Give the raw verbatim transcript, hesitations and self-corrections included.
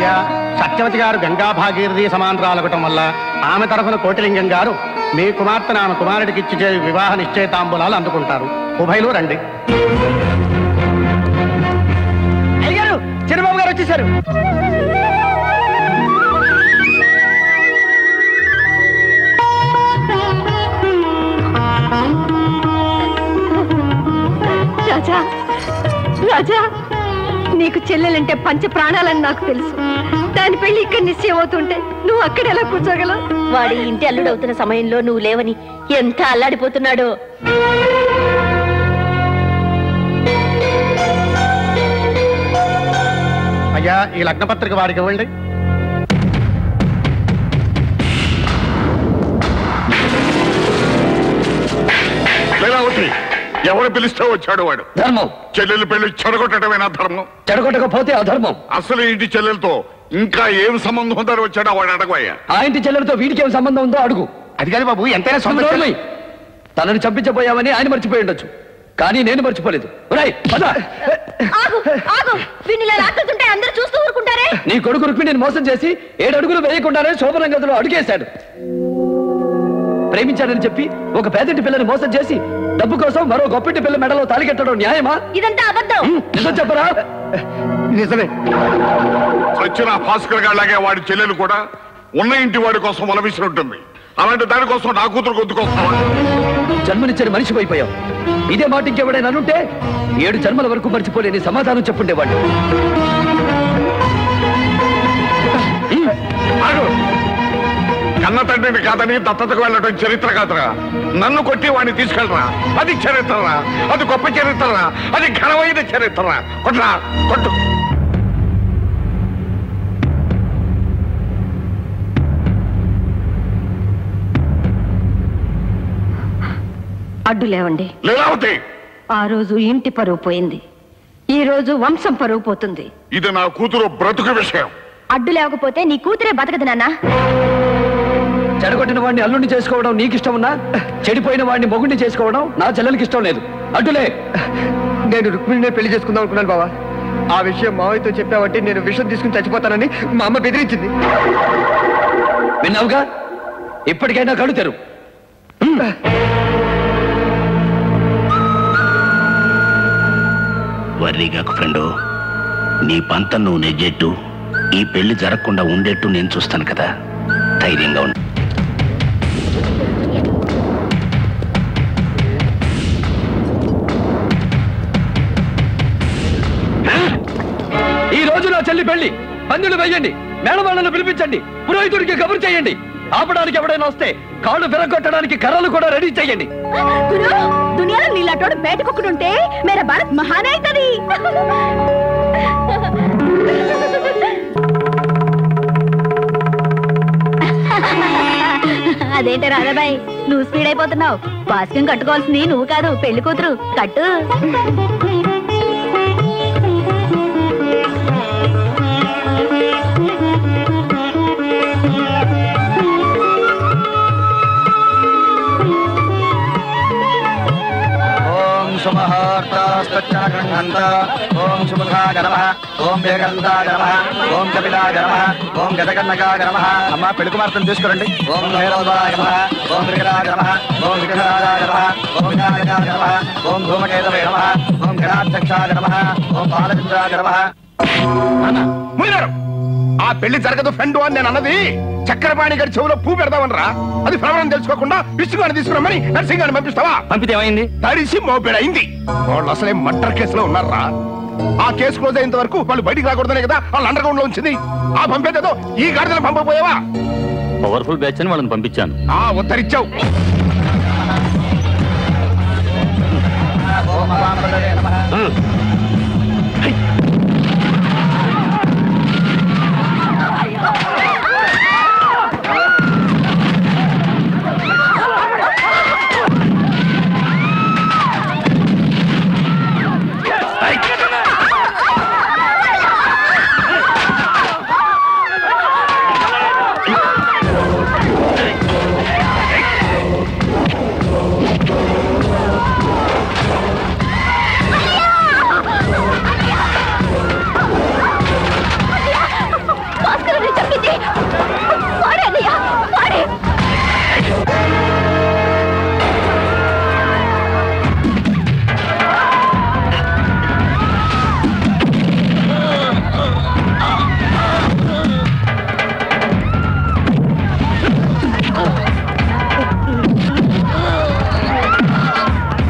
అయ్యా, సత్యవతి గారు గంగా భాగీరథి సమాంతరాలగటం వల్ల ఆమె తరఫున కోటిలింగం గారు మీ కుమార్తెను ఆమె కుమారుడికి ఇచ్చి వివాహ నిశ్చయితాంబులాలు అందుకుంటారు. ఉభయలు రండి. అయ్యారు, చిన్నబాబు గారు వచ్చేసారు. రాజా, రాజా, నీకు చెల్లెలంటే పంచ ప్రాణాలని నాకు తెలుసు. దాని పెళ్లి ఇక్కడ నిశ్చయం అవుతుంటే నువ్వు అక్కడ ఎలా కూర్చోగలవు? వాడి ఇంటి అల్లుడవుతున్న సమయంలో నువ్వు లేవని ఎంత అల్లాడిపోతున్నాడో. అయ్యా, ఈ లగ్నపత్రిక వాడికి ఇవ్వండి. ఎవరు పిలిస్తే వచ్చాడు వాడు? ధర్మం. చెల్లెలు పెళ్లి చెడగొట్టడమేనా ధర్మం? చెడగొట్టకపోతే అధర్మం. అసలు ఇంటి చెల్లెలతో ఇంకా ఏం సంబంధం ఉందని వచ్చాడు వాడు అడగయ్యా. ఆ ఇంటి చెల్లెలతో వీడికి ఏం సంబంధం ఉందో అడుగు. అది కాదు బాబు, ఎంతైనా సొంత. తనని చంపించబోయామని ఆయన మర్చిపోయి ఉండొచ్చు, కానీ నేను మర్చిపోలేదు. అందరూ చూస్తూ ఊరుకుంటారే. నీ కొడుకు రుక్మిణిని మోసం చేసి ఏడు అడుగులు వేయకుండానే శోభనం గదిలో అడుగేశాడు. ప్రేమించానని చెప్పి ఒక పేదంటి పిల్లని మోసం చేసి డబ్బు కోసం మరో గొప్పింటి పిల్ల మెడలో తాలికెట్టడం న్యాయమా? ఇదంతా అబద్ధం. నిజం చెప్పరా? నిజమే. వచ్చిన భాస్కర్ గారిలాగే వాడి చెల్లెలు కూడా ఉన్న ఇంటి వాడి కోసం వలవిసి ఉంటుంది. అలాంటి దానికోసం నా కూతురు గొంతుకొస్తావా? జన్మనిచ్చని మనిషి అయిపోయావు. ఇదే మాట ఇంకెవడైనా అనుంటే ఏడు జన్మల వరకు మర్చిపోలేని సమాధానం చెప్పుండేవాడు. కన్న తండ్రిని కాదని దత్తతకు వెళ్ళడం చరిత్ర కాదురా. నన్ను కొట్టి వాడిని తీసుకెళ్ళరా, అది చరిత్రరా, అది గొప్ప చరిత్రరా, అది ఘనమైన చరిత్రరా. కొట్రా, కొట్టు. అడ్డు లేవండి. లీలావతి, ఆ రోజు ఇంటి పరువు పోయింది, ఈ రోజు వంశం పరువు పోతుంది. ఇది నా కూతురు బ్రతుకు విషయం. అడ్డు లేకపోతే నీ కూతురే బతకదు నాన్న. చెడగొట్టిన వాడిని అల్లుడిని చేసుకోవడం నీకు ఇష్టం ఉన్నా, చెడిపోయిన వాడిని మొగుడిని చేసుకోవడం నా చెల్లెలకి ఇష్టం లేదు. అడ్డులే. నేను రుక్మిణినే పెళ్లి చేసుకుందాం అనుకున్నాను బావా. ఆ విషయం మావయ్యతో చెప్పావంటే నేను విషం తీసుకుని చచ్చిపోతానని మా అమ్మ బెదిరించింది. విన్నావుగా, ఇప్పటికైనా కళ్ళు తెరు. వర్రీగాకు ఫ్రెండు, నీ పంతం నువ్వు నెగ్గేట్టు, ఈ పెళ్లి జరగకుండా ఉండేట్టు నేను చూస్తాను కదా. ధైర్యంగా ఉండు. ఈ రోజు నా చెల్లి పెళ్లి. పందులు వేయండి, మేళవాళ్లను పిలిపించండి, పురోహితుడికి కబురు చేయండి. ఆపడానికి ఎవడైనా వస్తే కాళ్ళు విరగొట్టడానికి కర్రలు కూడా రెడీ చేయండి. దునియాలో నీలాటోడు బయటకొక్కడుంటే మేరా భారత్ మహాన్ అవుతుంది. అదేంటే రాధాబాయ్, నువ్వు స్పీడ్ అయిపోతున్నావు. వాస్కం కట్టుకోవాల్సింది నువ్వు కాదు, పెళ్లి కూతురు. కట్టు. ఓం సుముఖాయ నమః, ఓం వేగంతాయ నమః, ఓం కపిలాయ నమః, ఓం గజకర్ణకాయ నమః. అమ్మ, పెళ్లి కుమార్తెను తీసుకురండి. ఓం భైరవాయ నమః, ఓం విగ్రహాయ నమః, ఓం విగ్రహాయ నమః, ఓం వినాయకాయ నమః, ఓం ధూమకేతవే నమః, ఓం గణాధ్యక్షాయ నమః, ఓం బాలచంద్రాయ నమః. ఆ పెళ్లి జరగదు ఫ్రెండు అని నేను అన్నది చక్రపాణి గారి చెవులో పూ పెడదామనరా. అది ప్రవరం తెలుసుకోకుండా విష్ణుగారిని తీసుకురమ్మని నర్సింగాన్ని పంపిస్తావా? పంపితే ఏమైంది? తడిసి మోపేడైంది. వాళ్ళు అసలే మర్డర్ కేసులో ఉన్నారా? ఆ కేసు క్లోజ్ అయ్యేంత వరకు వాళ్ళు బయటికి రాకూడదనే కదా వాళ్ళు అండర్ గ్రౌండ్ లో ఉంచింది. ఆ పంపేదేదో ఈ గాడిదలు పంపపోయావా? పవర్ఫుల్ బ్యాచ్ అని వాళ్ళని పంపించాను. ఆ ఉత్తరిచ్చావు. ఓం